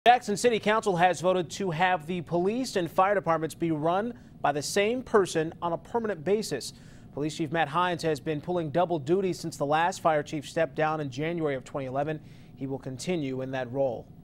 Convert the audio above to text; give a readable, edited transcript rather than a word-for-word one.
Jackson City Council has voted to have the police and fire departments be run by the same person on a permanent basis. Police Chief Matt Hines has been pulling double duty since the last fire chief stepped down in January of 2011. He will continue in that role.